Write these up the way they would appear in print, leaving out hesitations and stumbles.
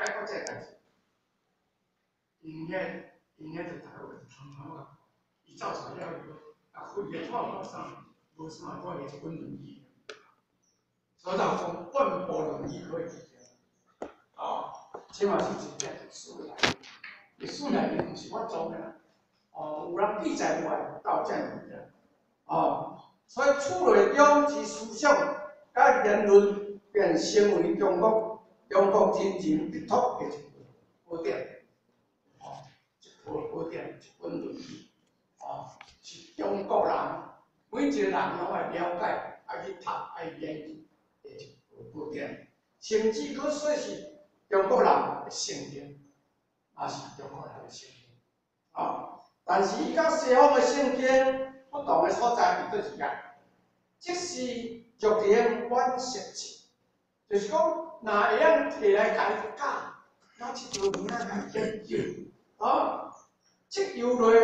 解决这个代志，因迄就大家会通好啊，伊走出了以后，啊，肺个泡泡上无啥我个一本轮椅，所以讲半部轮椅可以解决。哦，即嘛是一件历史来，历史内面毋是我做的啦，哦，有人记载落来到这样的，哦，所以厝内中之思想甲言论，便成为中国真正必读的一本宝典，哦，一本宝典，一本论语，哦，是中国人每一个人拢爱了解、爱去读、爱研究的一本宝典，甚至可说是中国人的圣经，也是中国人的圣经，啊，但是伊甲西方的圣经不同的所在伫倒是啊，即是逐渐惋惜就是讲，若会晓摕来家教，那即条物仔家研究，啊，即游落，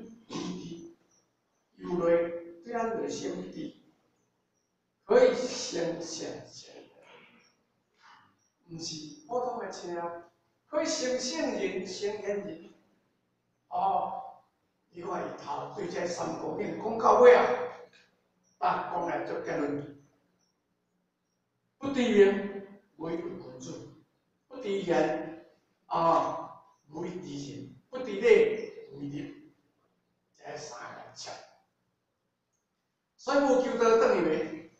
游落对咱人生的可以显现起来，毋是普通的车，可以成圣人、成贤人，哦，你看伊头对这三方面讲到尾啊，啊，讲来做结论，不知名为君子。不知言啊，为知人；不知礼为礼。这三个切，所以无求道等于袂。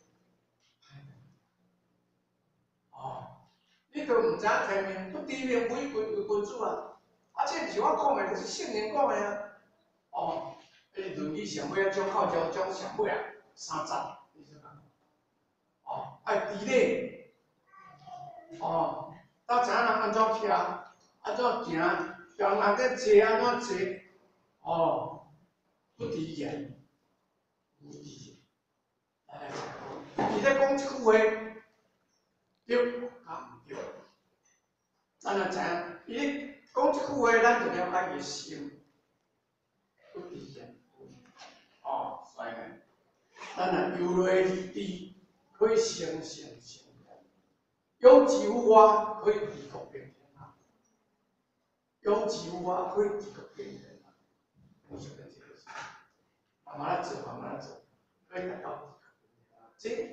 哦，你都毋知影天命，不知命为君子啊！啊，这毋是我讲的，就是圣人讲的啊。哦，迄论语上尾啊，讲靠讲上尾啊，三十，你知影？哦，爱知礼。哦，咱知影人安怎徛，安怎行。让人个坐安怎坐？哦，不知言，无知言。哎，伊咧讲即句话，对啊毋对？咱就知影，伊咧讲即句话，咱就了解伊心，不知言。哦，所以呢，咱若游落去知，可以成圣成贤；用智无外，可以治国平天下。用智无外，可以治国平天下。我说的这个是，慢慢做，慢慢做，可以达到。这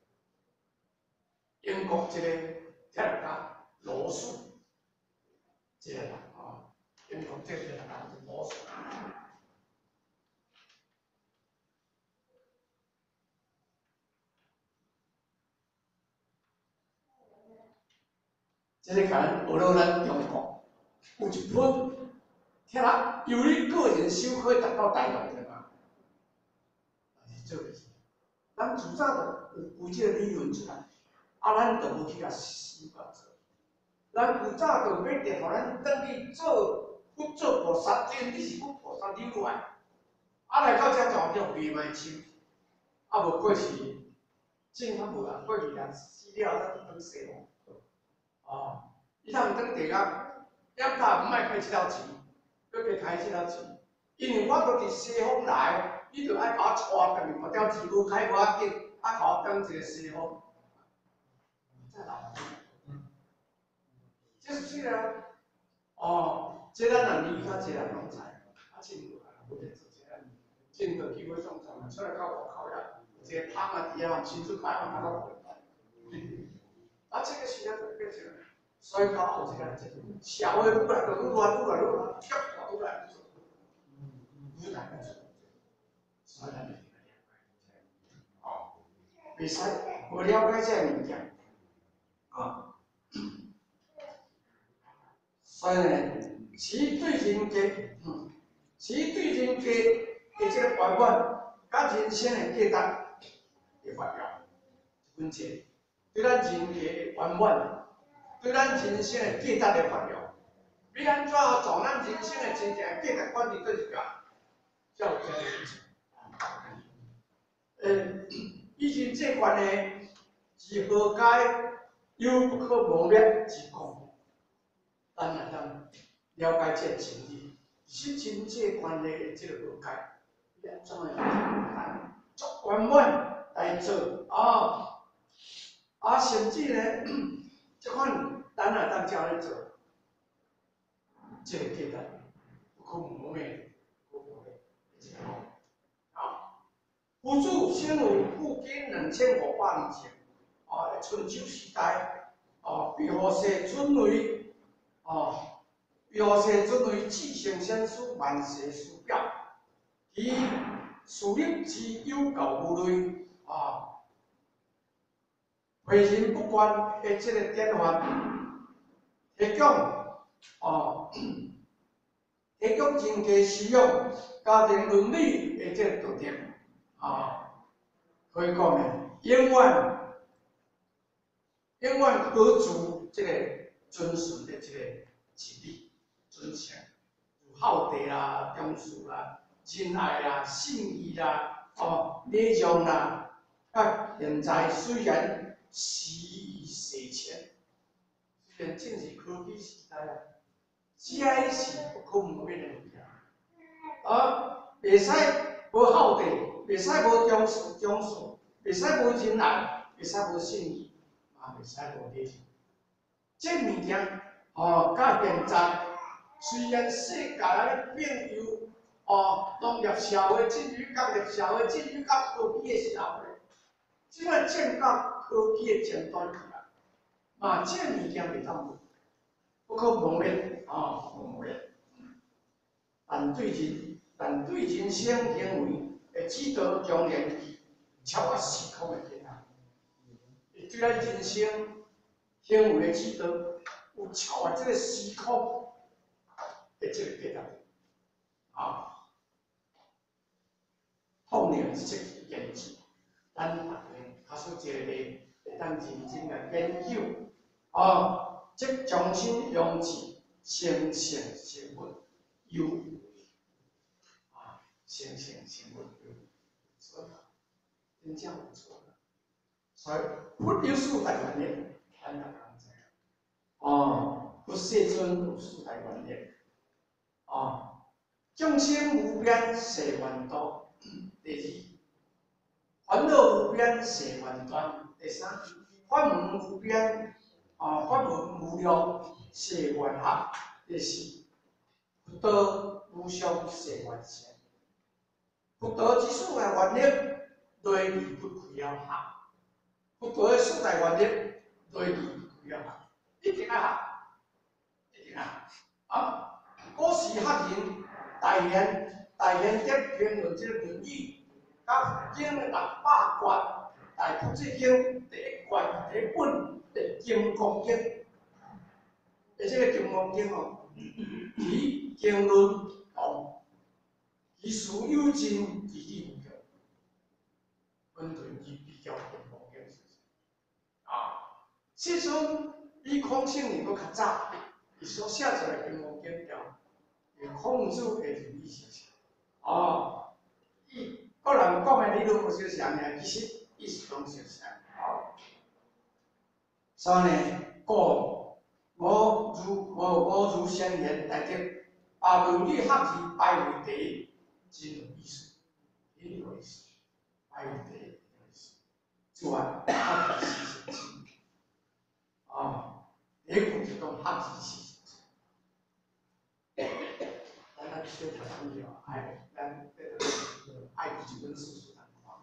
英国一个铁路家罗素，这个人啊，英国这个人是罗素。这个甲咱学到咱中国有一本铁路由你个人修可以达到大用的嘛？是做的是，咱自早就有这个理论出来，啊，咱就无去甲死搞做。咱自早就要得，互咱转去做佛做菩萨，真你是佛菩萨留落来，啊来到遮就叫未卖手，啊无过去，正较无啊，过去人死了咱就当西方，哦，伊通当地啊，点他毋卖开这条钱，要加开这条钱，因为我都伫西方来，你就爱甲我带转去，别条钱无开无要紧，啊，甲我当一个西方，再来。这是这个，哦，这咱人离较济人拢知，啊，真无啊，不得做这个，真到机会上场，出来到外口呀，一个汤啊，底下亲自开嘛，搞到啊，这个时代就变成，所以到后这个社会愈来就愈乱，愈来愈乱，结果愈来愈来越做，所以咱一定要了解，哦，袂使无了解这个物件，啊。所以呢，其对人格，其对人格的这个圆满，甲人生的价值的发表，一本册，对咱人格的圆满，对咱人生的价值的发表，要安怎从咱人生的真正价值管理做一个，才有这个事情。以前这款呢，是何解又不可磨灭之功。咱来当了解这真理，是真正关系的这个了解，你安怎样足圆满来做啊？甚至呢，这款咱来当照咧做， 这个价值不可磨灭，不可磨灭，一个啊。夫子先为古今2500年前，春秋时代，被后世尊为被后世尊为至圣先师万世师表，其树立之有教无类为人不惯的这个典范，提供提供人家修养、家庭伦理的这个道德可以讲呢，永远保持这个遵循的这个纪律、遵循，如孝悌啦、忠恕啦、仁爱啦、信义啦、礼让啦。现在虽然时移世迁，虽然正是科技时代这是不可磨灭的物件。袂使无孝悌，袂使无忠恕，袂使无仁爱，袂使无信义，袂使无礼让。这物件到现在，虽然世界咧变由农业社会进入工业社会，进入到科技的社会，即摆进到科技的前端去啊，这物件袂当不可磨灭不磨灭。但对人生行为的指导，当然超越时空的变化。对咱人生行为的指导，有超越这个时空的这个变化。后面这个研究，咱大家较少一个会当认真来研究即将心用智，生成成文有。生文有错了，真正有错了。所以不有四大观念，咱大家知影。不世尊有四大观念。众生无边誓愿度。第二，烦恼无边誓愿断。第三，法门无边法门无量誓愿学。第四，福德无上誓愿成。福德之四大愿力，对离不开了学。福德的四大愿力，对离不开了学，一定要学，一定要学。古时学人大贤德评论这个《论语》，甲经600卷，大部这经第一卷第一本《金刚经》，这个《金刚经》其经论其事有真，其理无穷。阮论伊比较金刚经时阵比孔圣人搁较早，伊所写出来金刚经条，孔子的理想写。伊个人讲的理论有相像尔，其实意思拢相像。所以呢，我如先言来的，把论语学字摆为第一，真有意思，很有意思，摆为第一。之外，学字是成经。第一步就讲学字是成经。咱小读书了，咱爱读这本书书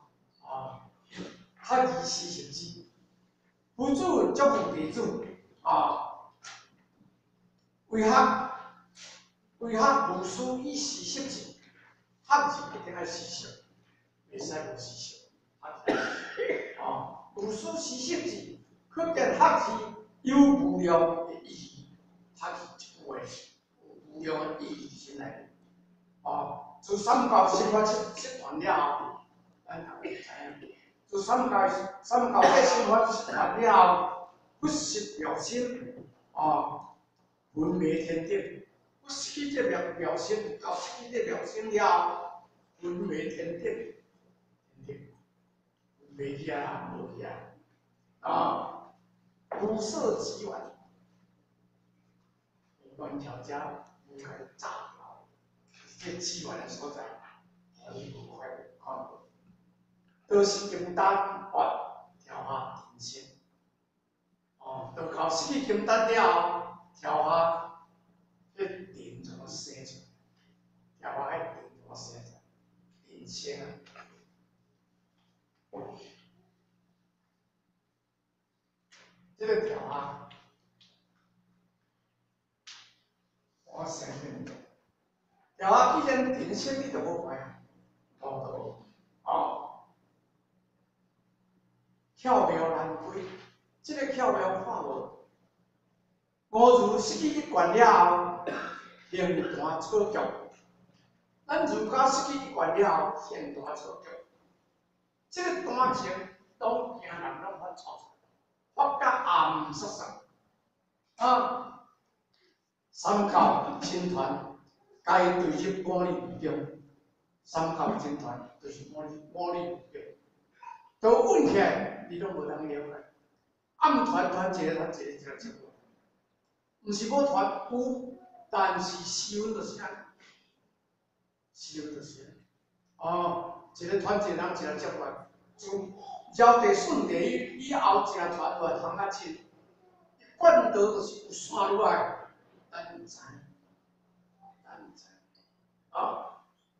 看。学字是成经。夫子教父弟子为学无书以习识字，学字一定要习识，袂使无习识。无书习识字，可见学字有无量的意义。学字一句话有无量的意义进来。自三教生活习惯了后，咱大家知影。自三教这生活习惯了后，不识表心，文明天地。不失去这表心，到失去这表心了，文明天地，袂去啊，无去无色即缘，原条家无开炸掉，这机缘的所在，可以无快看过。都是金丹调下天性，都靠失去金丹了后，调下这灵线啊。这个条啊，我承认，条啊既然定性你就无怪，无到哦，巧妙难归，这个巧妙看无，五字失去一贯了后，形单错脚。咱儒家失去一贯了后，形单错脚。这个单形都惊人拢发错出来，发甲暗失失啊！三教亲团该对入五理五中，三教亲团就是五理五中，都稳起来，你拢无当了解。暗团团一个团一个一个接过，毋是无团有，但是时运就是安尼，时运就是安尼。哦，一个团一个人一个接过来，从绕地顺地以后，一个团落来通较深，贯道就是有山落来，咱毋知。啊，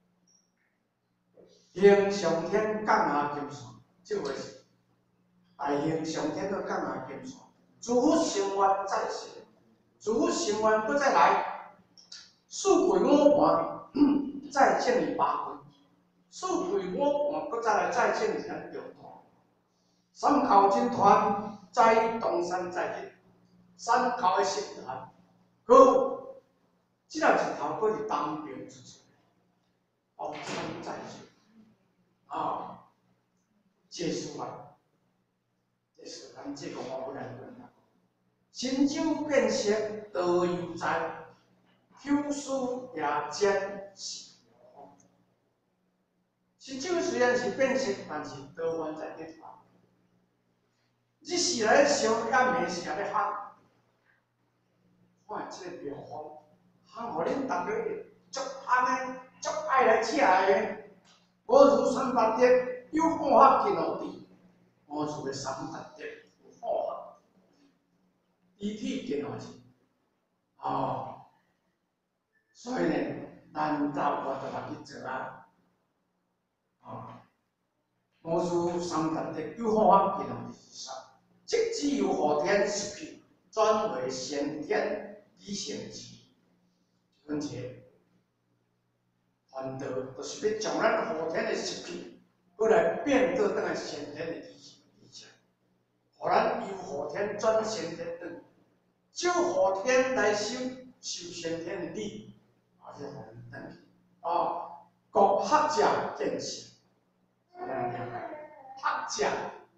形上天降下金线，这回事。大形上天都降下金线，自古成愿再成，自古成愿搁再来，四季五盘再建立八分，四季五盘搁再来再建立咱中团，三校军团在东山再建，三校的社团，搁即个日头搁是东边出出。东山再起，啊，这书啊，这是咱这个我不能讲。新酒变色多悠哉，秋书也渐是风。新酒虽然是变色，但是多元在变化。日时来烧烟的时来烘，看这个标风，烘互恁大家足安尼，足爱来吃的。五字三八德有方法见好地，五字的三八德有方法，地体见好地。哦，所以呢，咱大我就来去做啊。哦，五字三八德有方法见好地是啥？即只有后天失去，转为先天理性之问题。反倒就是要将咱后天的失去，过来变做等来先天的理性，互咱由后天转先天转，照后天来受先天的理，啊，这互咱转去。啊，国学者见性，咱了解，学者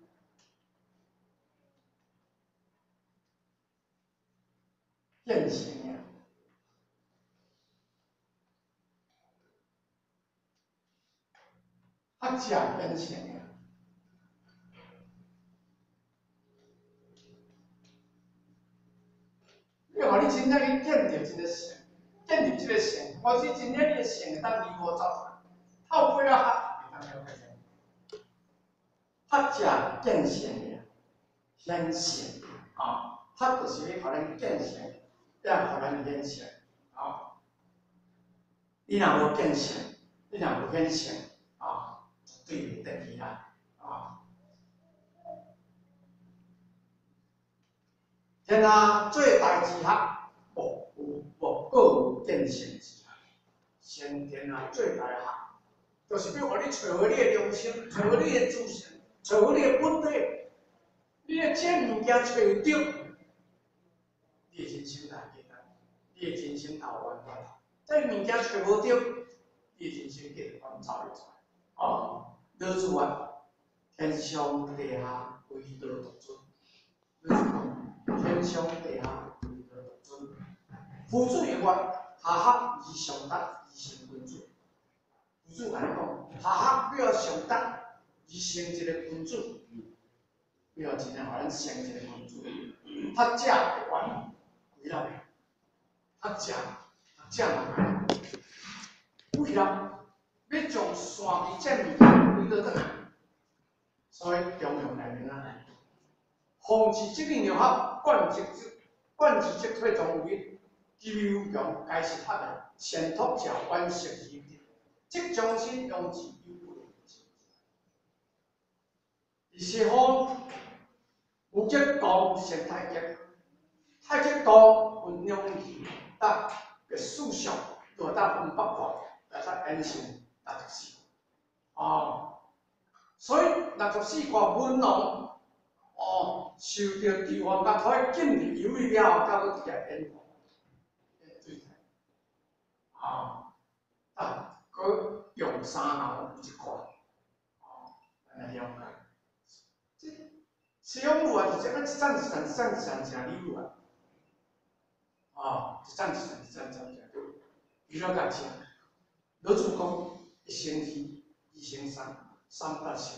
见性呀。学者变成啊，你话你真正去见到这个性，见到这个性，或是真正你的性会当离我走出来，透过了学，会当了解。学者见性啊，显性啊，学就是要互咱见性，要互咱显性啊。你若无见性，你若无显性啊，绝对袂得去啦啊。天啊，做代志学，无各有见性之学。先天啊，做代学，就是要互你找回你的良心，找回你的自信，找回你的本体。你的这物件找着，你的人生大简单，你的人生头完完。这物件找无着，你的人生继续走入出来。哦，老子话，天上地下唯道独尊。老子讲，天上地下唯道独尊。夫子曰：下学而上达，而成君子。夫子安尼讲，下学要上达，而成一个君子。要真正互咱成一个君子。学者的愿，几人？学者嘛，几人？要将山基这物件归倒转来，所以中庸内面啊，奉之即令要学，贯之即退从有益，基有强，该是学的，先托者完成其德，即将心用之有为。 是讲有极度成太极，太极度分两期，但个数学就得分8块，来得演成64。所以64块文龙受到地方甲土禁入游历了后，才佫直接演水彩。佫用3楼一块，来了解。使用路啊，就是要一站一站一站一站真溜啊！一站一站一站真溜，除了甲钱，老主讲1星期、2星期、300星，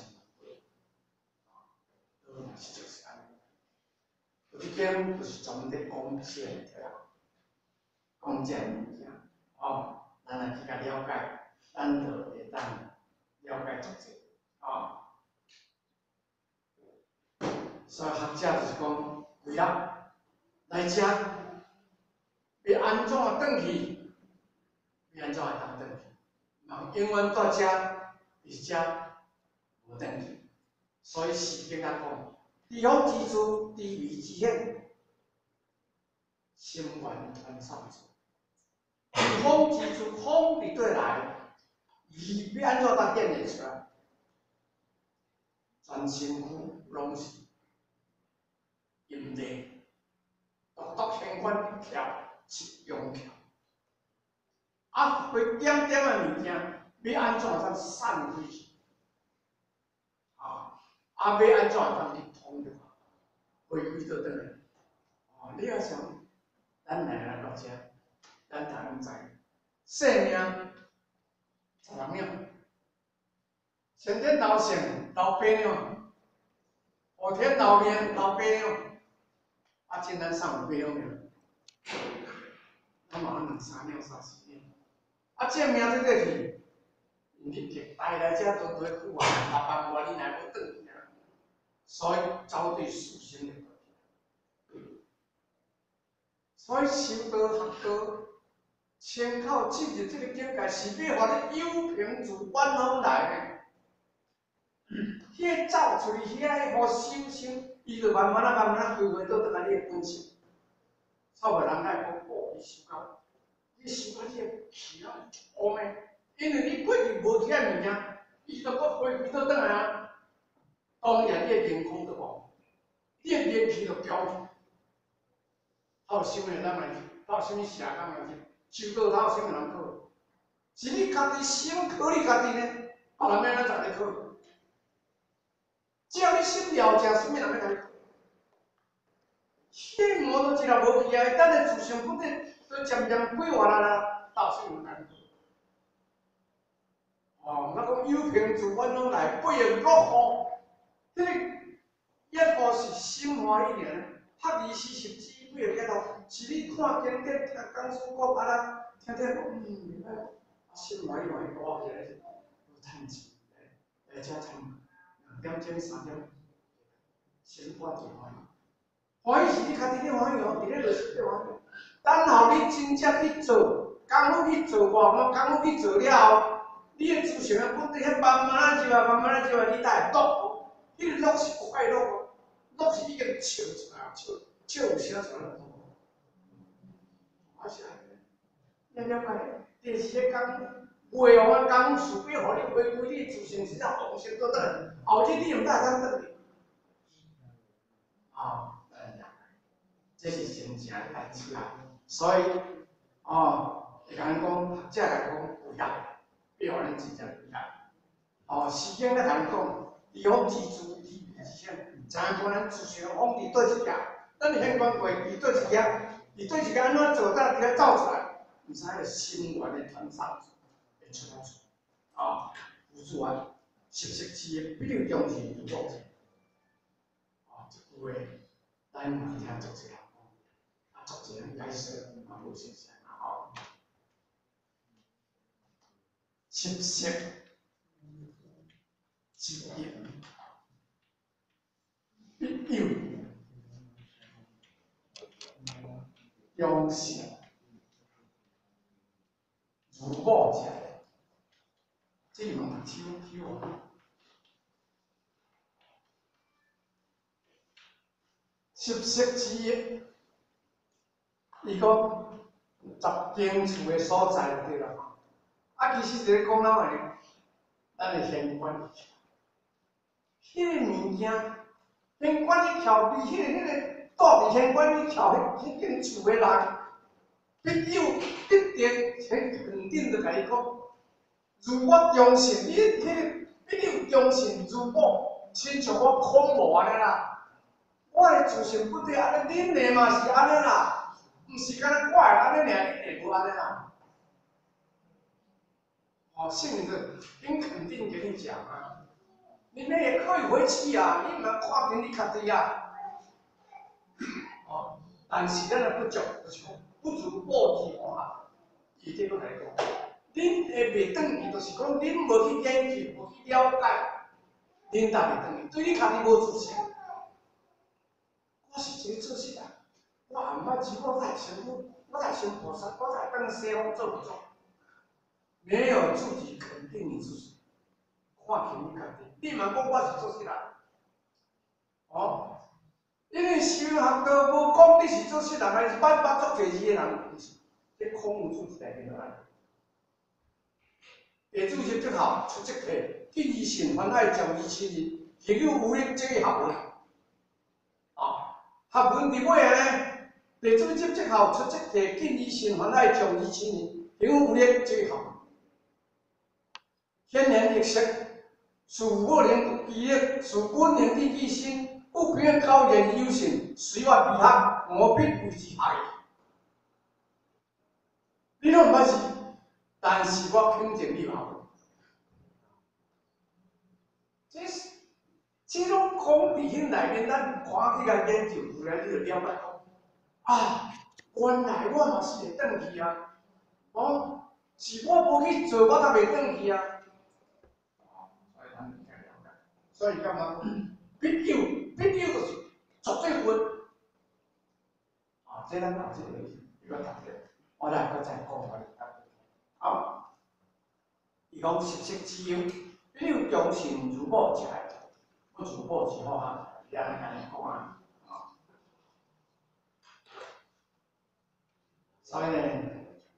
都嘛是就是安尼。有一间就是专门咧讲这个讲这物件，咱来去甲了解，咱就会当了解足济，所以学者就是讲，为了来遮，要安怎转去？要安怎会当转去？人永远在遮，伫遮无转去。所以诗经来讲，地方之处，地味之险，心愿传上主。地方之处，风伫对来，伊要安怎当显现出来？全身躯拢是阴地，独独现款一条是阳条。规点点的物件，要安怎当散开去？要安怎当去通着？回归到倒来。你要想，咱来到遮，咱台湾知，生命16秒，先天老性老8秒，后天老命老8秒，今咱上有8秒，咱嘛2、3秒、3、4秒，这命在倒去，你带来遮都多久啊？8万外你来要转去啊？所以走对属性的道理。所以修道学道，参考进入这个境界，是要互你有凭自万能来的。迄走出去遐，互修行，伊就慢慢规划倒来你的本性。草个人来讲，你修到，你修到这个气啊，乌的，因为你过去无听物件，伊就搁回归倒转来啊。当然，你的健康就无，你的元气就调去。有啥物人来去？有啥物社工来去？修道有啥物人考？是你家己先考你家己呢，别人要怎来考？只要你心了解，啥物人要甲你考？迄魔都一日无去啊！等下自相不得，都渐渐规划啦，有啥物人甲你考？咱讲有凭自阮拢来，八月6号，迄个1号是心欢喜尔。学而时习之，不要头，是你看经典、听讲师讲听讲，袂歹，心欢喜多起来，有趁钱，来遮参2点钟、3点，先关就欢喜。欢喜是你家己咧欢喜哦，伫咧落实咧欢喜。等候你真正去做，功夫去做完，功夫去做了后，你的自信的本地遐慢慢就慢慢就你才会落，迄个落是快乐，落是已经笑出来，笑有写出来。是安尼，你了解？第四个讲，袂红的功夫，除非互你回归你自信是要动心倒转，后日你用大当转去。这是真正的代志啊！所以，会甲咱讲，学者来讲有业，要互咱真正有业。时间咧甲咱讲，地方之主，地位之险，知影讲咱自信往伫倒一行，咱现管过伫倒一行，伫倒一行安怎做，才伫遐走出来？毋知个心愿的传送会出来出。有自然，习习之的比较重视有做者。这句话，咱嘛听足济人讲，足济人解释嘛无熟悉啊。习习之言，必有用心。如果者，这里面读书啊。 十色之一，伊讲10间厝的所在对啦。啊，其实是咧讲咱的县管一条，迄个物件，县管一条比迄个住伫县管一条迄间厝的人，必有必定很肯定的甲伊讲，如我忠信，必有忠信如我，亲像我空无安尼啦。我的自信不对安尼，恁的嘛是安尼啦，毋是干那我的安尼尔，恁的无安尼啦。哦，信任，恁肯定给你讲啊，你们也可以回去啊，你们看见你较对啊。哦，但是咱的不足，不足报之啊，伊这个来讲，恁会袂转去，就是讲恁无去研究，无去了解，恁才袂转去，对你家己无自信。我是一个做事人，我毋捌钱，我才想菩萨，我才当西方做不做？没有自己肯定你自己，看起你肯定，你嘛讲我是做事人，哦，因为修学都无讲你是做事人，还是捌做侪字的人，不是，这空无主义来面来。地主席最后出这题，建议循环爱教育青年，朋友有力这个学问，学问伫尾呢，地主席最后出这题，建议循环爱教育青年，朋友有力这个学问。天然特色，属我年记忆，属本年地记心，不变高原优胜，随我美学，我必为之爱。你拢毋捌是，但是我肯定你有。这种讲伫迄内面，咱看起来研究，后来你就了解讲，啊，原来我嘛是会转去啊，哦，是我无去做，我才袂转去啊。所以干嘛？必有就是绝对分。啊，这咱后这个一个读者，我来搁再讲我好，伊讲十色之优，必有忠信如宝之爱，不如宝之好汉，也安尼讲啊。所以呢。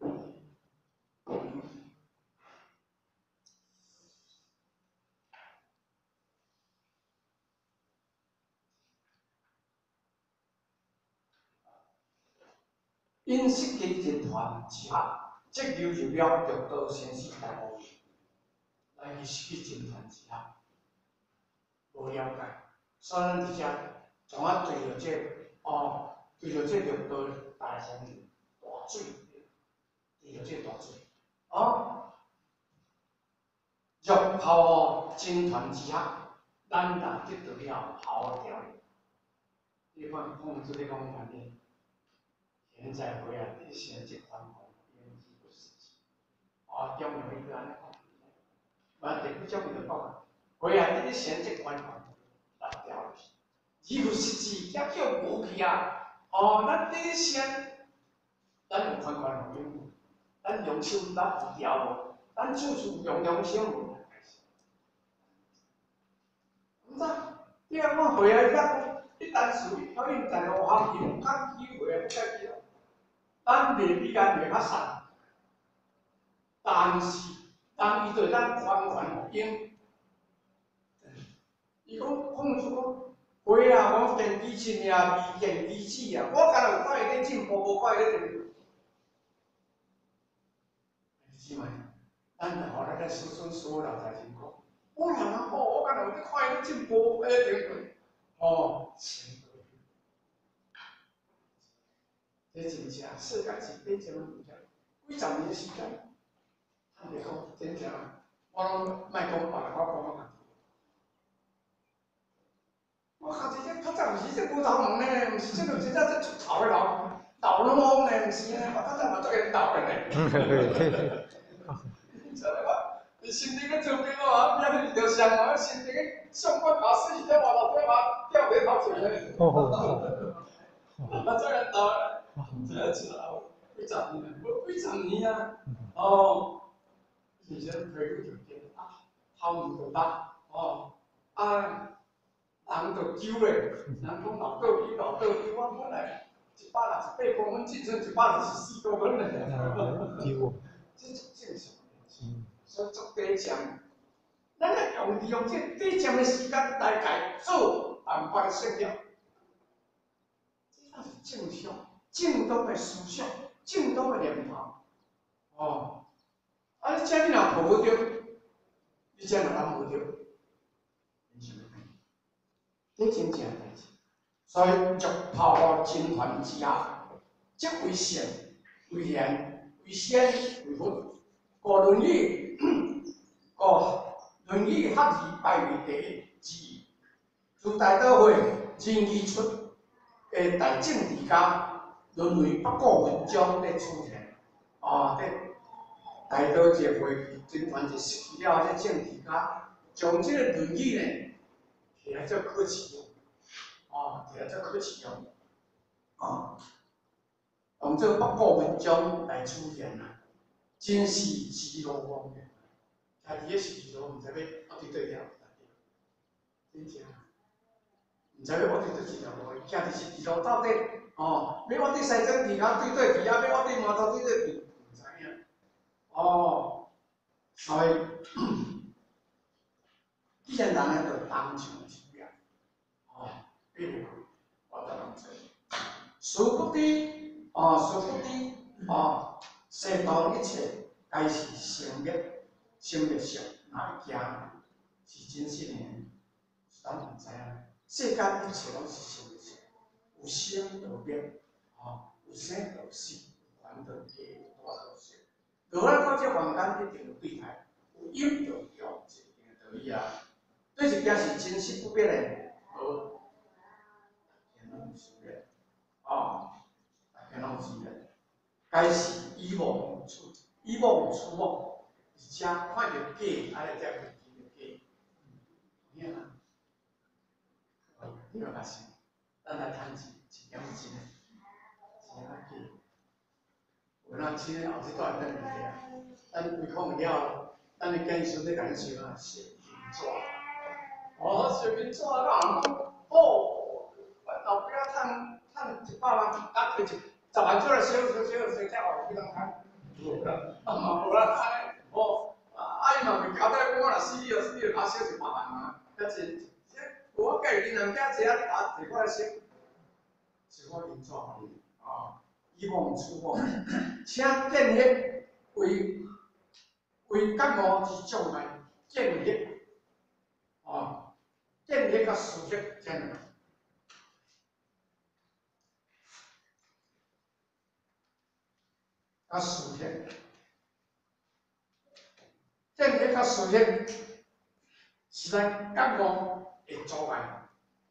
因设计集团之下，即流入了玉道先生大部来去设计集团之下，无了解，所以咱伫遮从啊对着对着这玉道大先生大水，对着这大水，入泡集团之下，咱达得到了好条件。你看，这个讲法呢？现在回来，你现这款讲，演技不实际，中有一个安尼讲，完第几种伊就讲，回来你现这款讲，难调是，伊不实际，也叫无去啊，咱这先，咱有款款有用，咱用手咱有调无，咱处处用心无。毋知，你若讲回来遐，你单词你考验在路行，伊唔敢机会啊，不该去啊。咱未必间袂较瘦，但是当伊对咱款款有用。伊讲出讲，会啊，讲电机器啊，微电机器啊，我敢有看伊咧进步，无看伊咧进步。是咪？咱后来咱子孙所有人才真讲，我人好，我敢有咧看伊咧进步，进步，前途。这真正世界是变成物件，几十年时间，他们讲真正，我拢莫讲别人，我讲我家己。我家己这较早毋是这骨头毛呢，毋是这种真正这出头的老龙王呢，毋是呢，我较早嘛做领导的呢。你身体个做兵哦，变去就上啊，身体个上官打死，在话头对嘛，吊在头前呢。我做领导的。这次啊，几十年，无几十年啊，以前退休就见啊，头唔就大，人就久咧，人讲老倒伊老倒本来168公分，进程164公分了。这是正常。所以做低점，咱要利用这低점的时间来改做办法的设定。这是正向、正当的思想、正当的念头。哦，啊，你这你若抱着，你这若拿无着，你想要咩？这真正代志。所以欲炮金团之下，即为圣、为贤、为先、为福。故《论语》故《论语》学而排为第一之一。自大道会人而出的大政治家，沦为不顾文章的出现。大道一个会军团就失去了这政治家，将这个《论语》呢，摕来做考试用，摕来做考试用，用这不顾文章来出现啊，真是自路亡的。家己个是路，毋知要学对对条，真正，毋知要学对对一条路，家己是路到底，要学对西政治家对对去，要学对毛头对对去，毋知影。所以，既然人咧就当场一样，比如我得人做，殊不知，世道一切皆是成灭，成灭相，哪会行？是真实的，咱毋知影。世间一切拢是成灭相，有生就灭，有生就死，有烦就结，有大就小。落来到这凡间，一定有对待，有阴就阳，是一定的道理啊。对一件是真实不变的，天拢是变，大家拢是变，该是以妄出，以妄出妄，而且看到假，安尼才会记到假。有影啊？你要发现，咱来谈钱，钱了是真的，钱了假。有咱钱后这段等下啊，咱胃口了，咱的建议兄弟甲你说啊，小金纸，小金纸啦，老不要趁100万，摕10万出来小才好，不能趁。无啦，伊嘛袂交代我若死了，较小100万啊，较真。我家己人家坐摕过来烧，是我银纸互你，以妄出妄，请建立为觉悟之障碍，建立建立甲事业建立。事业，建立甲事业是咱觉悟的阻碍。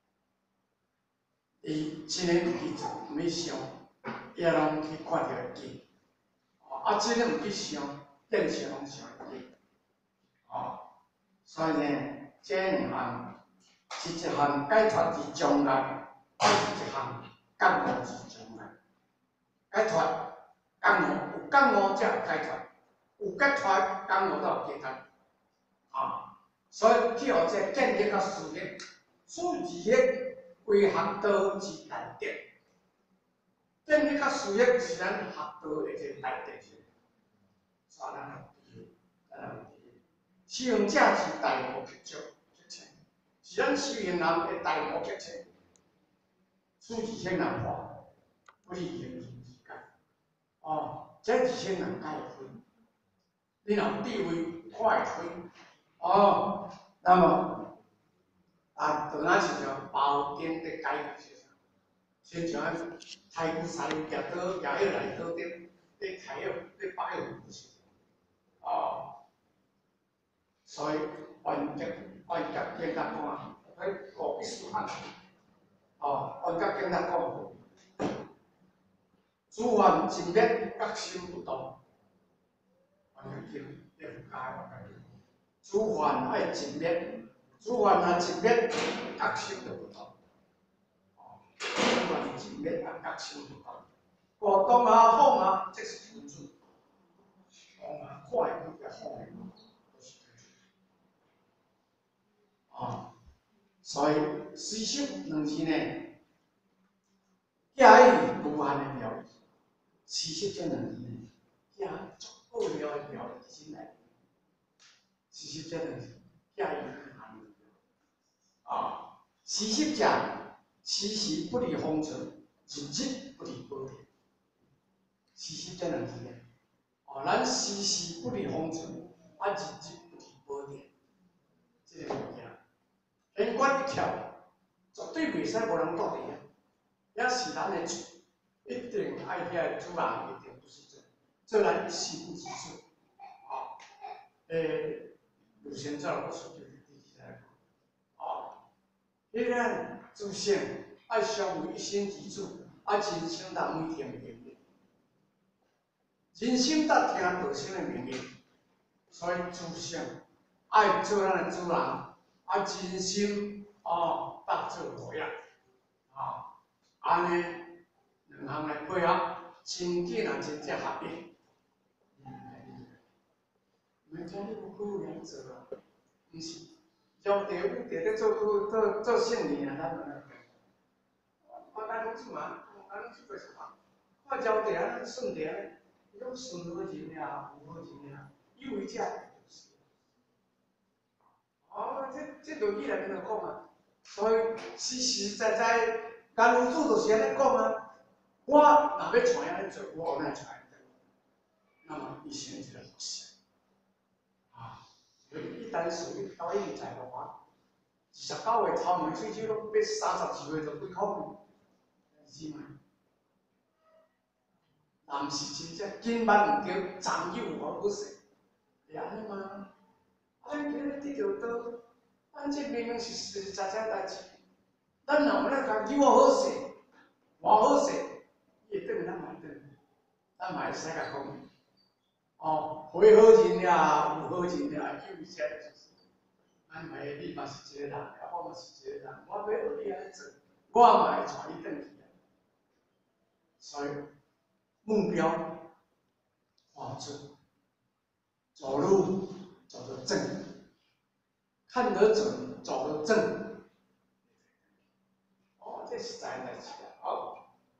伊真个毋去做，毋去想，伊也拢去看到会记。真个毋去想，变成拢想会记。所以呢，这2项是一项解脱之障碍，是一项觉悟之障碍。解脱觉悟，有觉悟才有解脱，有解脱觉悟才有解脱。所以去互这建立甲事业，事业为学道之难得。建立甲事业是咱学道的一个难得性，所以咱要修行者是大无极足极清，是咱修行人的大无极清。此2项人化，不是言语之间。这2项人解分，你若有智慧，看会分。那么就咱是像包顶的解决是啥？亲像太古山夹刀夹药来刀顶，你开药，你摆药不是？所以原则简单讲，互必须汉。原则简单讲，诸愿尽灭，觉心不动。原则经你有解。诸愿爱尽灭，诸愿若尽灭，觉心就不动。诸愿尽灭，觉心不动。故动放即是天主。看会也放会，都是天主。所以思想2字呢， 其实这两字呢，也足够了了心来。其实这两字也有含义啊。时习者，时时不离方寸，日日不离宝殿。时习这两字呢，哦，咱时时不离方寸，日日不离宝殿。这个物件，天官一跳，绝对袂使无人倒地啊！也是咱的主，一定爱遐主人一定不是做，做咱一心之主。啊，鲁贤照老师就是第几来讲，啊，迄个祖先爱相为一心之主，人生当每天命令，人生当听道生的命令，所以祖先爱做咱的主人，人生当做模样，安尼两项来配合，真紧啊，真正合理。唔讲你有可能做啊，毋是，朝地武地咧做圣人啊，咱问啊。我咱拢做嘛，咱拢去做什么？看朝地啊，顺地啊，伊拢顺好人呀，有好人呀，以为这就是。这落语内面就讲啊，所以实实在在，干有主就是安尼讲啊。我若要传安尼做，我有哪会传？那么伊选一个模式啊，一单属于到一在的话，29岁头毛喙手拢要30岁就几口是吗？那毋是真正紧慢唔对，长幼无好势，会安尼吗？咱今日得着倒，咱这明明是实实在在代志，咱若要甲幼好势，偌好势，伊会等咱买等，咱嘛会使甲讲。会好人呀，有好人呀，有些就是，咱嘛你嘛是一个人，我嘛是一个人，我要学你安尼做，我嘛会带你转去啊。所以目标画准，走路走得正，看得准，走得正。这是在代志啊。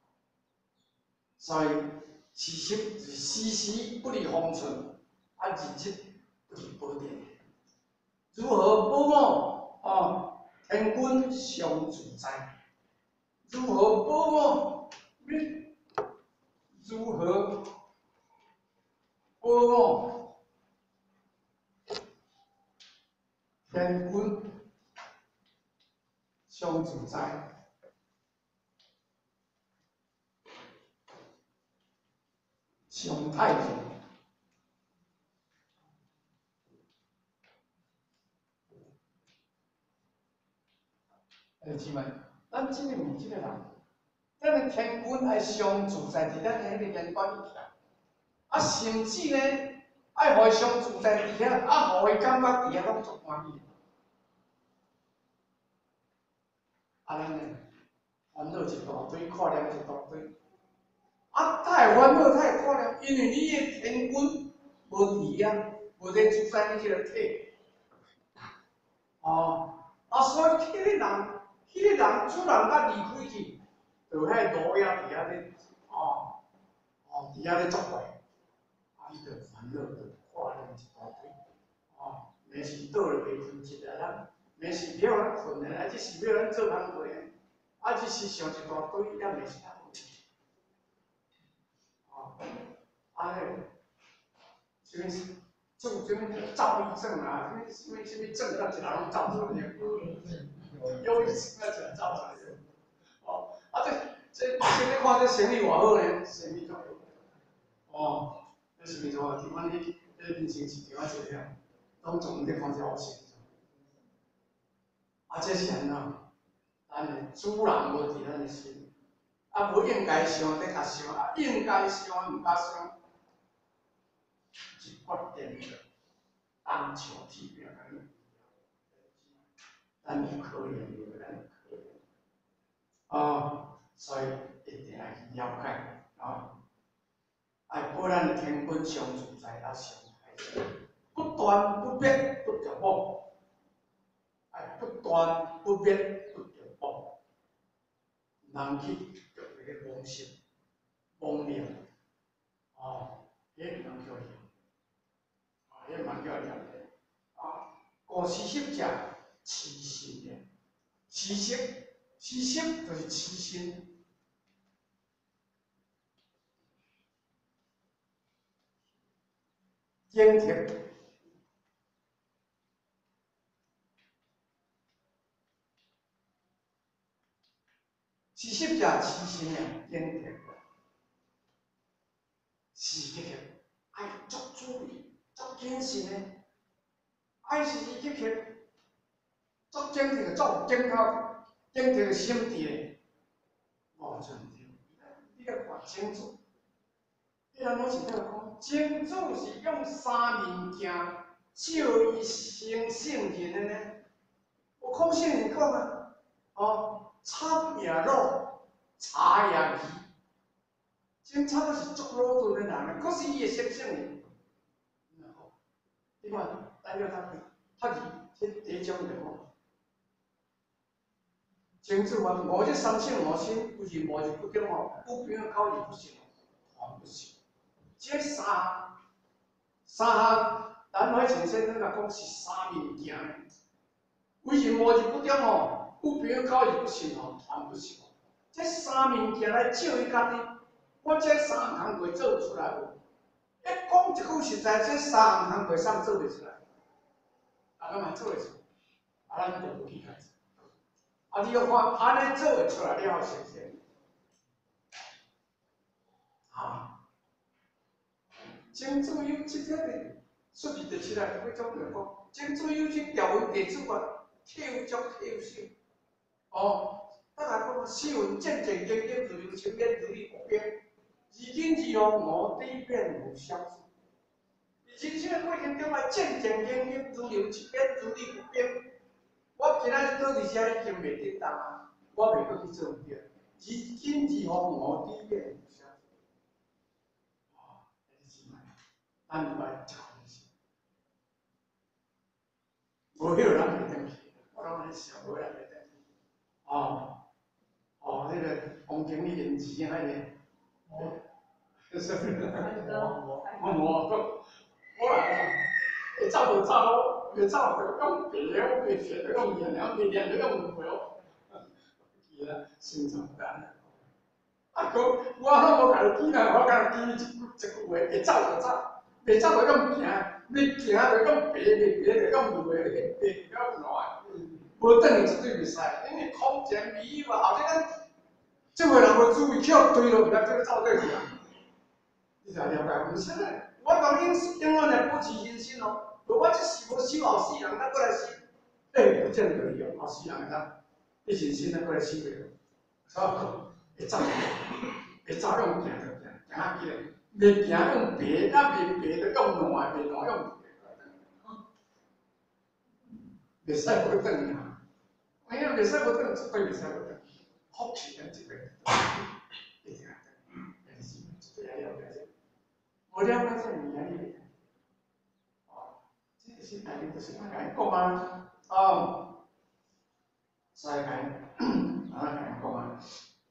所以时时不离方寸，日日不离宝殿。如何保我天君常自在？如何保我？如何保我？天君常自在。上太平。弟兄们，咱即个物即个人，咱的天君爱上自在伫咱迄个人管里头，甚至呢，爱互伊上自在伫遐，互伊感觉伫遐拢足欢喜。咱呢，烦恼一大堆，看念一大堆。太烦恼，太可怜，因为你的天君无伫啊，无在自在你迄个体。所以迄个人，主人甲离开去，就遐路野伫遐咧，伫遐咧作怪，伊就烦恼，就看念一大堆，每时倒落袂困一个人，每时了咱困的，即时要咱做工课的，即时想一大堆，也袂是通。什么症？什么躁郁症啊？什么症？那一人拢躁出来，忧郁症那一人躁出来。这现在看这生理偌好呢，生理状况。那生理状况，听讲你面前是另外一个，拢总在看这好生。这是安怎？咱的主人无伫咱的心，无应该想在甲想，应该想毋甲想。是决定着当朝天命的，咱有可怜无？咱有可怜所以一定要去了解爱保咱的天君常自在，上太平，不断不变，不着报，不断不变，不着报，人去着迄个妄心、妄念， 哦，迄能叫念，迄蛮叫念的。古诗识者，痴心的，痴心就是痴心。警惕，痴识者痴心的，警惕，是这个爱足注意、足谨慎的，爱是这个足警惕、足警觉、警惕的心智。哦，真对，你来看清楚。伊安怎是在讲？真主是用三物件照伊成圣人的呢？有孔圣人讲啊，哦，插也肉，茶也鱼。真差都是足老顿的人，可是伊会成圣人。你看，咱要读鱼，这第一种就讲。真主话，我这三性我心，不是我就不点哦，不变高也不行，哦不行。这三项，咱海前先生来讲是三物件的，为什么就不点哦？不变高也不行哦，传不行。这三物件来照伊家己，我这三项袂做出来无？一讲一句实在，这三项袂上做袂出来，大家嘛做会出，咱就不去开始。你要看安尼做会出来了后，先生。真主有即个的，说明就出来几种来讲，真主有即条文地主啊，跳足跳手。哦，咱来讲，诗文渐渐经经，如流清变，如履薄冰。如今如后，我地变无相似。人生的过程中啊，渐渐经经，如流清变，如履薄冰。我今仔倒伫遮已经袂叮当啊，我袂阁去做唔对。如今如后，我地变无相似。咱唔爱操心，无迄个人袂当去，我讲迄想无人袂当去。迄个黄经理演技迄个，是不是？我来，会走就走，袂走就用白的，袂学就用练的，袂练就用会哦。记啦，心肠干。我拢无甲你记啦，我甲你记一句话，会走就走。袂走就用行，要行就用爬，袂爬就用路的，爬了烂，无等于绝对袂使，因为空前美友啊，后头咱即个人无注意，捡对了，毋知叫走对去啊。你才了解，毋是咧，我讲恁永远来保持人生哦，我即世无修，后世人咱过来修，不见得有，后世人咱你人生咱过来修袂了，所以会走，会走用行就行，行啊记咧。袂行用爬，袂爬就用烂，袂烂用爬。袂使无转去啊！哎呀，袂使无转，绝对袂使无转。福气咱这个，一定啊，是绝对要了解。无了解这物件，你这个是内面就是甲伊讲啊，所以甲伊讲啊。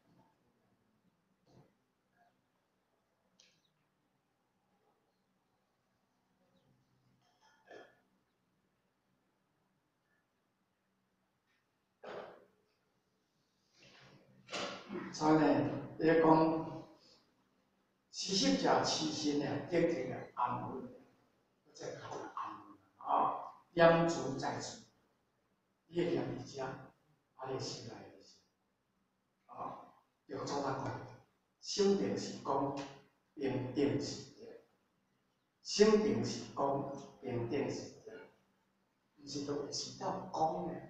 所以呢，伊讲，痴心者痴心的，警惕的安稳，这个安稳啊，念珠在此，你念伫遮，你心内就是要做哪个？心定是讲平定是对，心定是讲平定是对，毋是都有钱到讲的，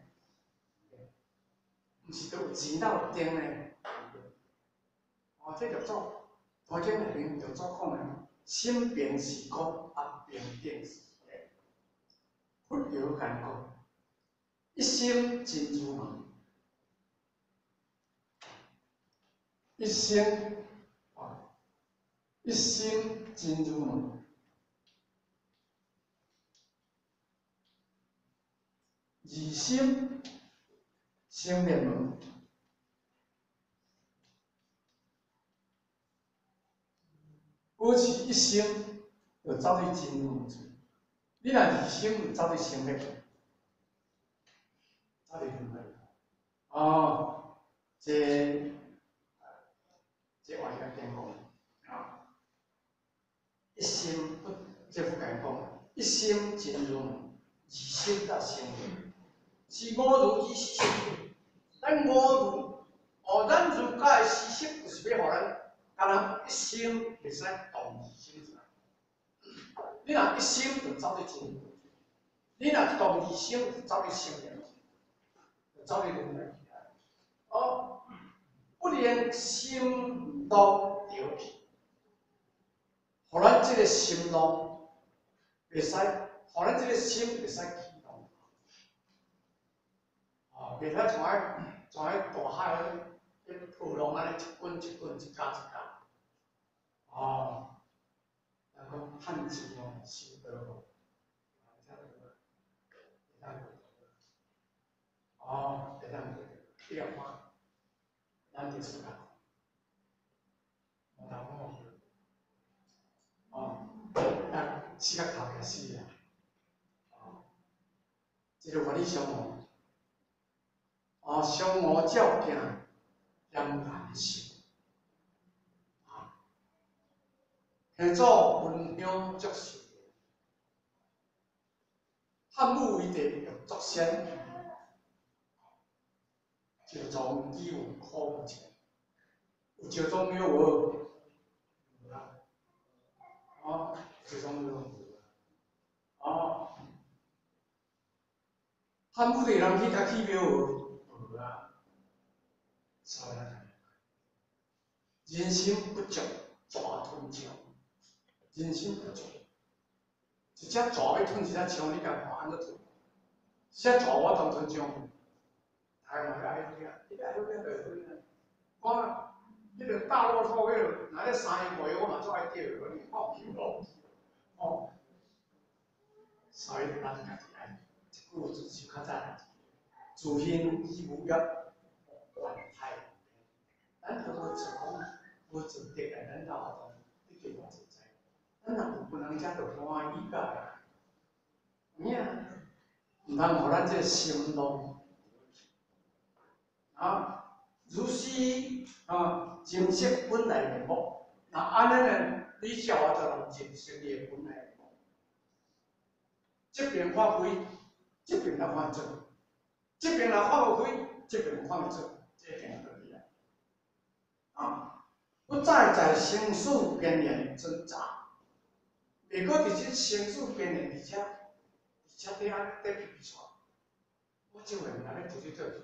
毋是都有钱到定的。这就做，头前内面就做讲的，心平是讲平定是对，不由干讲，一心真如梦，一心真如梦，二心生灭门。 保持一生就走去真如处，你若二生就走去生灭，走去轮回。哦，这我是讲啊，一生不，这不敢讲，一生真如，二生才生灭，是五如之四摄。咱五如，咱儒家的四摄就是要互咱，敢若一生袂使动二生出来。你若一生就走去真如，你若动二生就走去生灭，就走去轮回。哦，不连心路着去，互咱这个心路袂使，互咱这个心袂使起动。哦，袂使像大海迄波浪安尼一滚一滚，一格一格。哦，人讲汉字哦，修得好，哦，会当做，你来看，咱就自家，无头无尾，哦，死甲头家死啊，哦，这就法理上哦，相互照镜，两难受，啊，现做分享作受，汉武为帝欲作仙，就从以文苦无情，有就种庙无？哦，就种庙无？哦，汉武帝人去甲起庙无？无啊，所以人心不足，蛇吞象。人心不足，一只蛇要吞一只象，你甲看安怎吞？一只蛇我当吞象，台湾爱遐，你爱遐就吞。我迄个大骆驼，迄个若咧三个月，我嘛做爱钓，你放球咯。哦，所以咱家己爱一句自首较早，自信以无业，还太平。咱都无成功，无做得个，咱哪活动一定无做在。咱若有不能，才就欢喜个。影，毋通互咱这心动啊！如是啊，真实本来面目。那安尼呢？你叫我就能认识你的本来面目。这边看开，这边来看正；这边来看无开，这边看正，这点道理啊！不再在生死边缘挣扎，袂搁伫这生死边缘而且底安底皮出，我这个人安尼做去做去，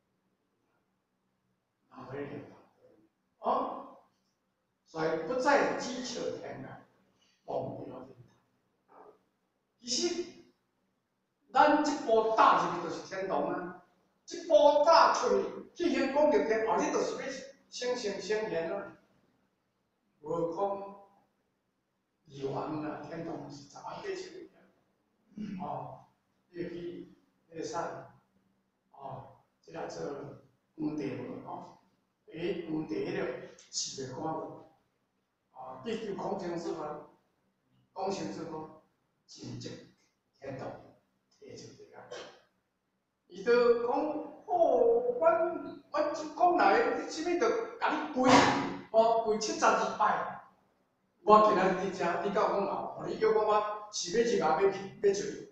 哪会领导？哦，所以不再追求天然，忘记了领导。其实，咱这步踏入去就是天堂啊！这步踏出去，既然讲到天，后日就是要升仙升天啊！无讲二王啦，天堂是十万八千里哦，你去那个啥，哦，这个做皇帝无哦，皇帝迄个是袂官无，啊，必须讲清楚啊，讲清楚讲，真正天堂摕出嚟啊！伊就讲，哦，阮讲来，你啥物着甲你跪，哦，跪72摆。我今仔日伫遮，你甲我讲后，互你叫我是要入后要出去，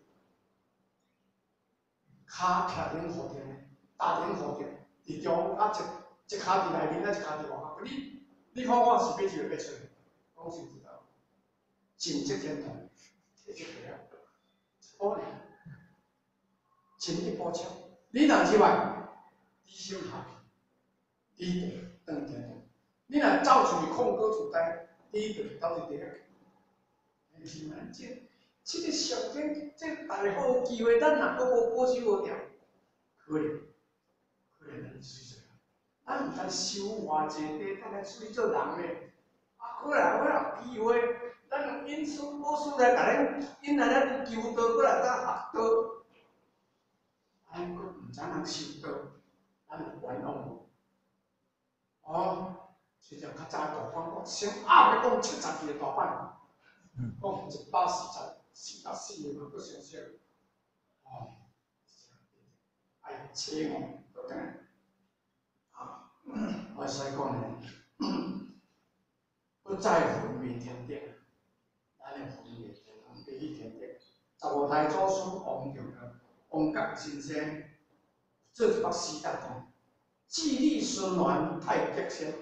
骹徛顶护顶，大顶护顶，伫中啊一骹伫内面，啊一骹伫外口。你看我是要入要出去，讲实在，真正天堂，摕出去啊，可能，前一步车，你若入来，你先下去，你就当天堂；你若走出去空过厝内。第就到底第二，是难见。这个上天，这大好机会，咱若搁无保守无条，可能咱水做。咱毋通收偌济地，等来出去做人咧。啊，过来我有机会，咱用因书保书来甲咱引来咱求道，过来咱学道。咱搁毋知人修道，咱就冤枉无。哦。 就像较早大板讲，先压要讲70个大板，讲144到4个嘛，佫上少。哦，哎，切哦，对不对？啊，我所以讲呢，不在乎灭天地，咱的分灭天堂，第一天地。15代祖师王用的王觉先生做一幅诗来讲：既立孙鸾太极仙，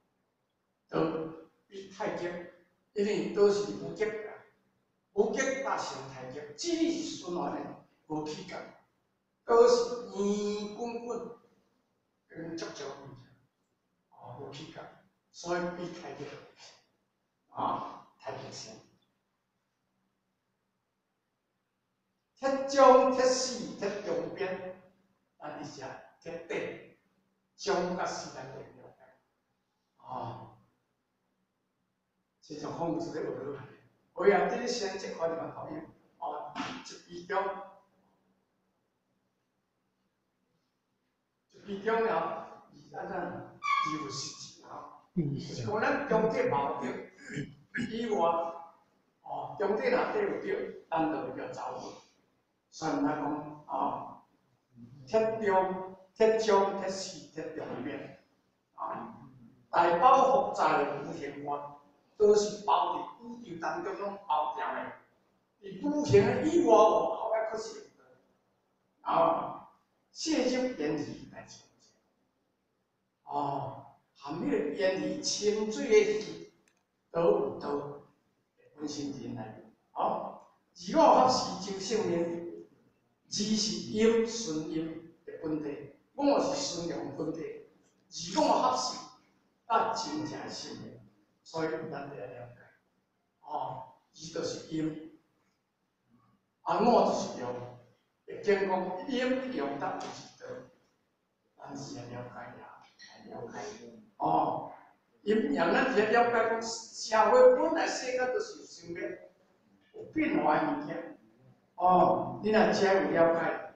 比太极，因为都是武极啊，武极搭成太极，既立是孙鸾的无气格，都是圆滚滚，跟足球一样，哦，无气格，所以比太极啊，太极仙。铁中、铁死、铁中边，咱一下铁底，中甲死咱就了解。哦，是像孔子咧学落来，所以啊，这先这块就蛮讨厌。哦，一比中，一比中了，安怎二有实质啊？就是讲咱中底冇对，以外，哦，中底若底有对，咱就叫走。所以咱讲啊，铁中、铁中、铁死、铁中边啊，大包复杂的五行观，都是包伫宇宙当中拢包掉的。伫五行的以外，后壁可是啊，谢就言语来呈现。哦，含迄个言语清水的气，都有道本身人来哦。二五合时就性命。二是阴顺阴的本体，五是顺阳本体，二五合时，咱真正性命，所以咱得了解。哦，二就是阴，啊五就是阳。会经讲阴阳得有一道，咱是要了解呀，来了解。哦，阴阳咱是要了解讲，社会本来世界都是有生命、有变化的物件。哦，你若真有了解。